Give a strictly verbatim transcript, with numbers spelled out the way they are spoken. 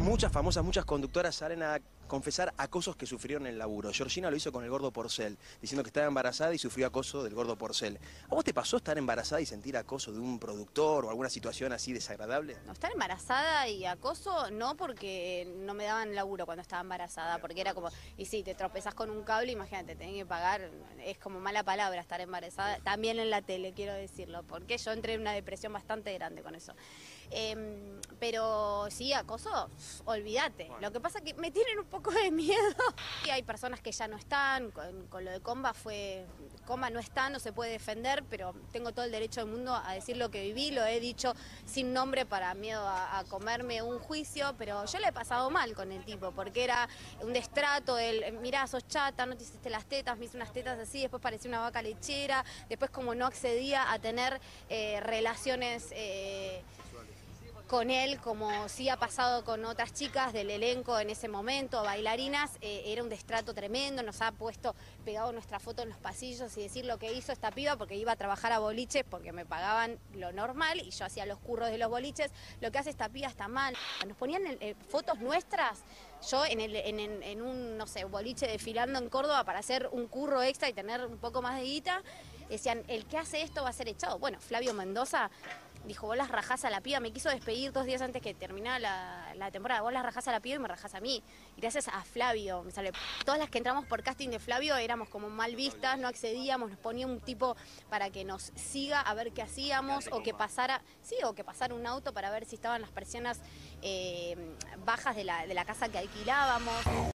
Muchas famosas, muchas conductoras salen a confesar acosos que sufrieron en el laburo. Georgina lo hizo con el gordo Porcel, diciendo que estaba embarazada y sufrió acoso del gordo Porcel. ¿A vos te pasó estar embarazada y sentir acoso de un productor o alguna situación así desagradable? No, estar embarazada y acoso no, porque no me daban laburo cuando estaba embarazada, porque era como, y sí, te tropezás con un cable, imagínate, tenés que pagar, es como mala palabra estar embarazada, también en la tele, quiero decirlo, porque yo entré en una depresión bastante grande con eso. Eh, pero sí, acoso, olvídate. Bueno. Lo que pasa es que me tienen un poco de miedo. Y hay personas que ya no están, con, con lo de Comba fue, Comba no está, no se puede defender, pero tengo todo el derecho del mundo a decir lo que viví, lo he dicho sin nombre para miedo a, a comerme un juicio, pero yo le he pasado mal con el tipo, porque era un destrato, el mirá, sos chata, no te hiciste las tetas, me hice unas tetas así, después parecía una vaca lechera, después como no accedía a tener eh, relaciones eh, con él, como sí ha pasado con otras chicas del elenco en ese momento, bailarinas, eh, era un destrato tremendo, nos ha puesto pegado nuestra foto en los pasillos y decir lo que hizo esta piba, porque iba a trabajar a boliches porque me pagaban lo normal y yo hacía los curros de los boliches. Lo que hace esta piba está mal. Nos ponían eh, fotos nuestras, yo en, el, en, en, en un, no sé, boliche desfilando en Córdoba para hacer un curro extra y tener un poco más de guita, decían, el que hace esto va a ser echado. Bueno, Flavio Mendoza dijo, vos las rajás a la piba, me quiso despedir dos días antes que terminara la, la temporada, vos las rajás a la piba y me rajás a mí. Y gracias a Flavio me sale. Todas las que entramos por casting de Flavio éramos como mal vistas, no accedíamos, nos ponía un tipo para que nos siga a ver qué hacíamos, o que pasara, sí, o que pasara un auto para ver si estaban las persianas eh, bajas de la, de la casa que alquilábamos.